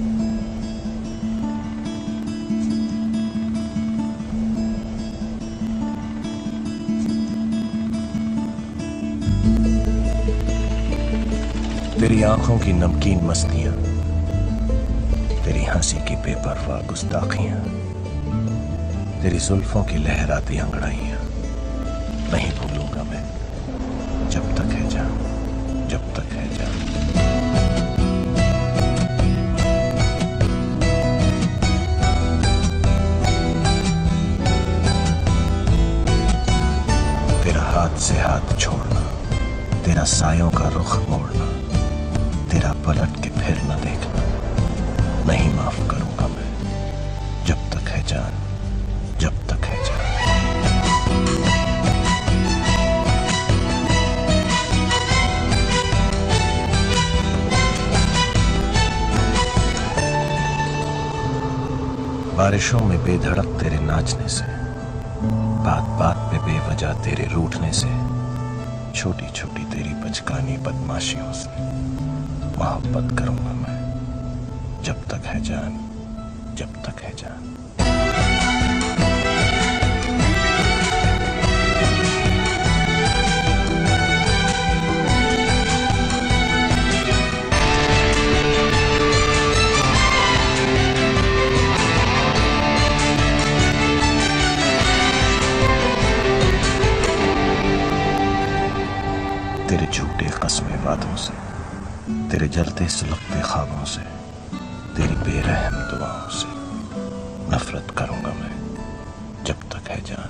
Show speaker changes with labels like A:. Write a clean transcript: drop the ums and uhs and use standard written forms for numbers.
A: तेरी आंखों की नमकीन मस्तियां, तेरी हंसी की बेपरवाह गुस्ताखियां, तेरी जुल्फों की लहराती अंगड़ाइयां नहीं भूलूंगा मैं, जब तक है जान, जब तक है जान। तेरा हाथ से हाथ छोड़ना, तेरा सायों का रुख मोड़ना, तेरा पलट के फिर न देखना नहीं माफ करूंगा मैं, जब तक है जान, जब तक है जान। बारिशों में बेधड़क तेरे नाचने से, बात बात पे बेवजह तेरे रूठने से, छोटी छोटी तेरी बचकानी बदमाशियों से मोहब्बत करूंगा मैं, जब तक है जान, जब तक है जान। तेरे झूठे कस्मे वादों से, तेरे जलते सुलगते ख्वाबों से, तेरी बेरहम दुआओं से नफरत करूंगा मैं, जब तक है जान।